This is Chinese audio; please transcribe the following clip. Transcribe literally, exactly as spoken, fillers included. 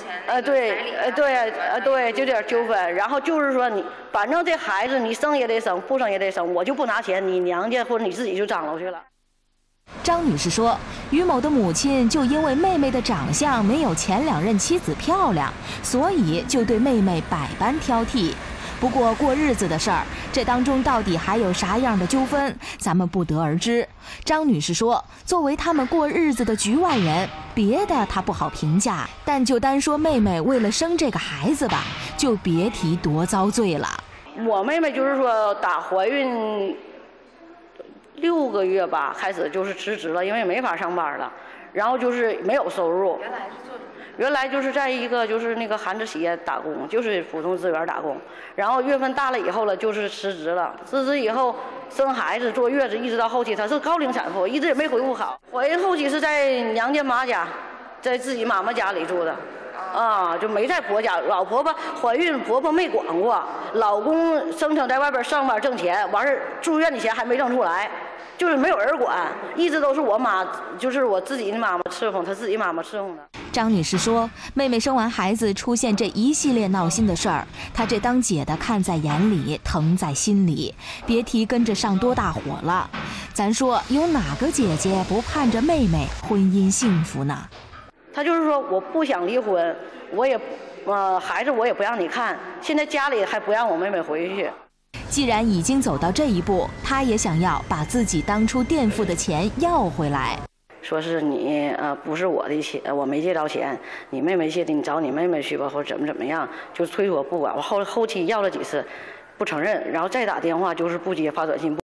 呃，对，呃，对，呃，对，就点纠纷。然后就是说你，反正这孩子你生也得生，不生也得生，我就不拿钱，你娘家或者你自己就张罗去了。 张女士说，于某的母亲就因为妹妹的长相没有前两任妻子漂亮，所以就对妹妹百般挑剔。不过过日子的事儿，这当中到底还有啥样的纠纷，咱们不得而知。张女士说，作为他们过日子的局外人，别的她不好评价，但就单说妹妹为了生这个孩子吧，就别提多遭罪了。 我妹妹就是说打怀孕六个月吧，开始就是辞职了，因为没法上班了，然后就是没有收入。原来是做什么？原来就是在一个就是那个韩资企业打工，就是普通资源打工。然后月份大了以后了，就是辞职了。辞职以后生孩子坐月子，一直到后期她是高龄产妇，一直也没恢复好。怀孕后期是在娘家妈家，在自己妈妈家里住的。啊，就没在婆家，老婆婆怀孕，婆婆没管过，老公生成在外边上班挣钱，完事住院的钱还没挣出来，就是没有人管，一直都是我妈，就是我自己的妈妈伺候，她自己妈妈伺候的。 张女士说，妹妹生完孩子出现这一系列闹心的事儿，她这当姐的看在眼里，疼在心里，别提跟着上多大火了。咱说，有哪个姐姐不盼着妹妹婚姻幸福呢？ 他就是说，我不想离婚，我也，呃，孩子我也不让你看，现在家里还不让我妹妹回去。 既然已经走到这一步，他也想要把自己当初垫付的钱要回来。 说是你呃不是我的钱，我没借着钱，你妹妹借的，你找你妹妹去吧，或者怎么怎么样，就推脱不管。我后后期要了几次，不承认，然后再打电话就是不接，发短信。